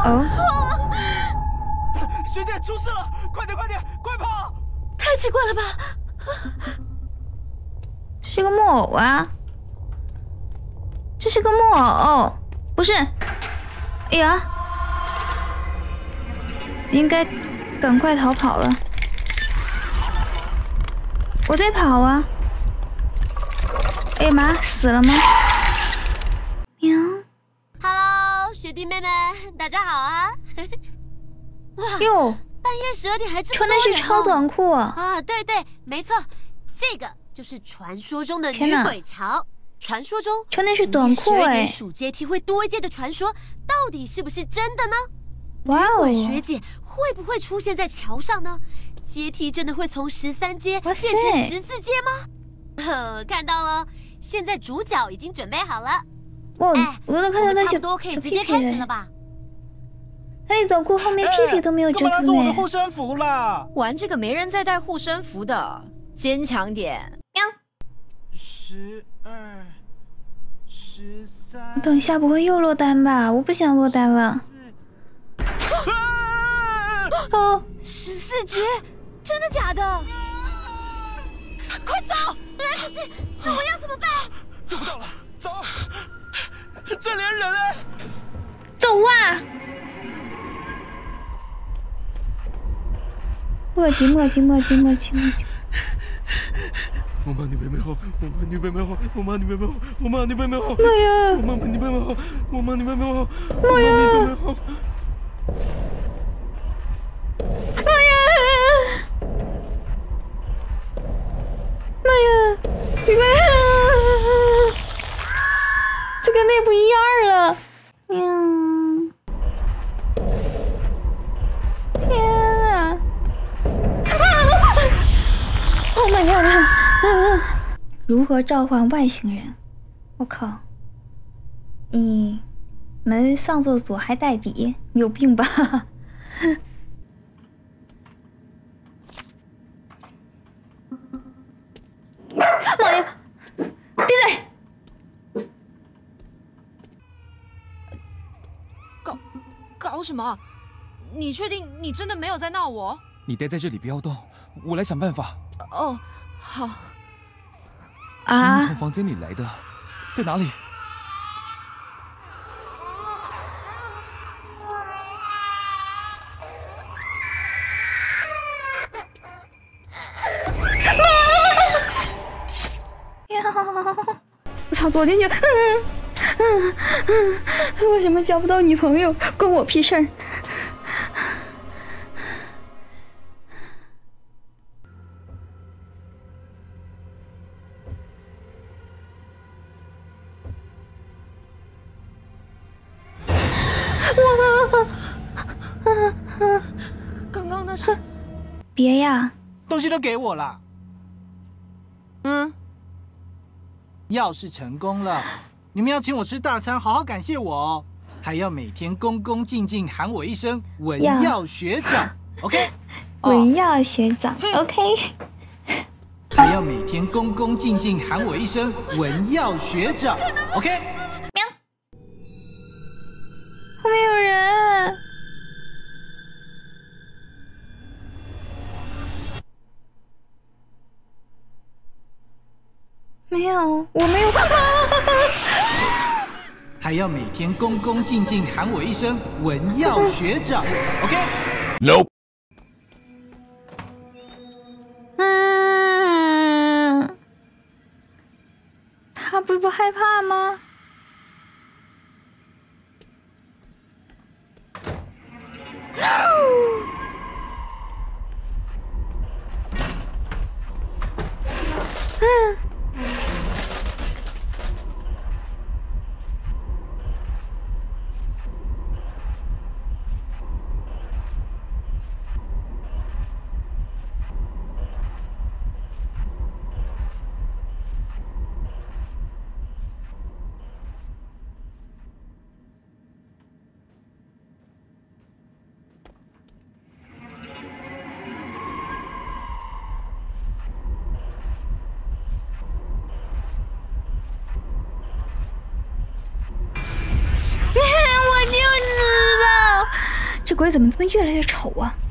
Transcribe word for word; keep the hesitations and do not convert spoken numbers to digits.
哦， 学姐出事了！快点快点，快跑！ 太奇怪了吧？ 这是个木偶啊！这是个木偶，不是？哎呀，应该赶快逃跑了。我在跑啊！哎呀妈，死了吗？喵 ，Hello， 学弟妹们，大家好啊！哇， 哟， 半夜十二点还这么穿的是超短裤啊！ 啊，对对，没错，这个就是传说中的女鬼桥。传说中穿的是短裤哎， 数阶梯会多一阶的传说，到底是不是真的呢？ 哇哦！ 女鬼学姐会不会出现在桥上呢？阶梯真的会从十三阶变成十四阶吗？看到了，现在主角已经准备好了。 哇，我能看到他差不多可以直接开始了吧？ 他那短裤后面屁屁都没有遮住哎！ 干嘛拿走我的护身符啦？ 玩这个没人再带护身符的，坚强点。 喵。 十二、十三。 等一下不会又落单吧？我不想落单了。 啊！十四阶，真的假的？快走！ 来不及，那我要怎么办？ 找不到了，走！这连人哎！ 走啊！墨迹，墨迹，墨迹，墨迹，墨迹。 我妈你妹妹好，我妈你妹妹好，我妈你妹妹好，我妈你妹妹好。 妈呀！ 我妈你妹妹好，我妈你妹妹好， 妈呀！ 你妹妹好。 妈呀！妈呀！你快！这跟那不一样了。嗯。天啊 ！Oh my god！ 如何召唤外星人？我靠！你们上厕所还带笔，有病吧？妈呀！闭嘴！ 搞搞什么？你确定你真的没有在闹我？ 你待在这里不要动，我来想办法。 哦，好。 啊！ 声音从房间里来的，在哪里？ 我操！躲进去！嗯嗯嗯，为什么交不到女朋友？关我屁事儿！ 刚刚那是…… 别呀！ 东西都给我了。 嗯。 要是成功了，你们要请我吃大餐，好好感谢我哦。还要每天恭恭敬敬喊我一声文耀学长 ，OK？ 文耀学长 ，OK？ 还要每天恭恭敬敬喊我一声文耀学长 ，OK？ 喵！后面有人。没有，我没有。 还要每天恭恭敬敬喊我一声文耀学长 ，OK？No。 嗯，他不不害怕吗？嗯。 鬼怎么这么越来越丑啊？